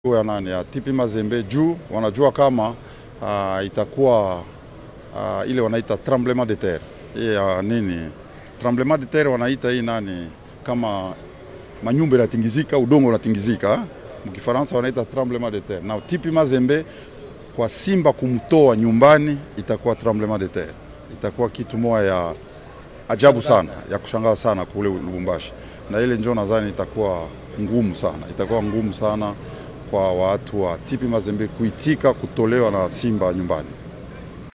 ya nani ya TP Mazembe juu wanajua kama itakuwa ile wanaita tremblement de terre. Nini? Tremblement de terre wanaita hii nani kama manyumba yanatingizika, udongo unatingizika. Mkifaransa wanaita tremblement de terre. Na TP Mazembe kwa Simba kumtoa nyumbani itakuwa tremblement de terre. Itakuwa kitu moja ya ajabu sana, ya kushangaza sana kule Lubumbashi. Na ile njoo nadhani itakuwa ngumu sana. Itakuwa ngumu sana kwa watu wa TP Mazembe kuitika kutolewa na Simba nyumbani.